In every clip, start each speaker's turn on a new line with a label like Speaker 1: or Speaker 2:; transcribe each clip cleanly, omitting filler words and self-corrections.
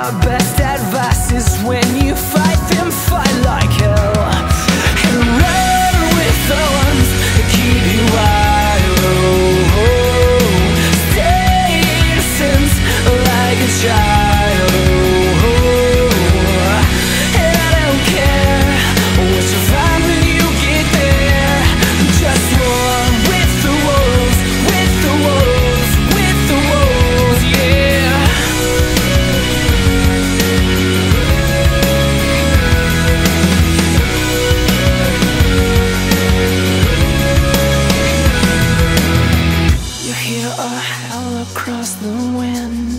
Speaker 1: my best advice is when you fight them, fight like hell. And run with the ones that keep you wild. Stay innocent like a child. And I don't care what you find when you get there. Just run with the wolves, with the wolves, with the wolves, yeah. You hear a howl across the wind,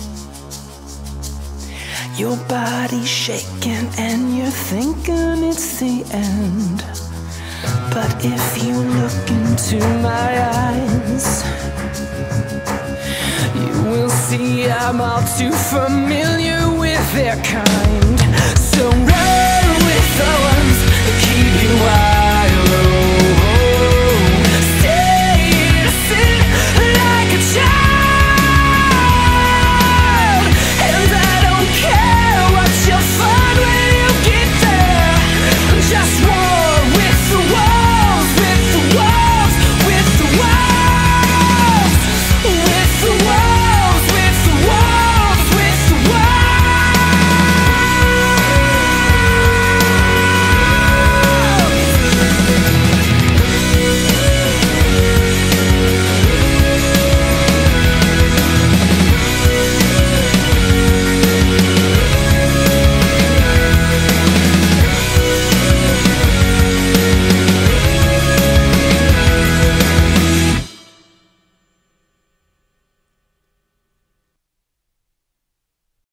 Speaker 1: your body's shaking and you're thinking it's the end. But if you look into my eyes, you will see I'm all too familiar with their kind. So run with the ones that keep you wild.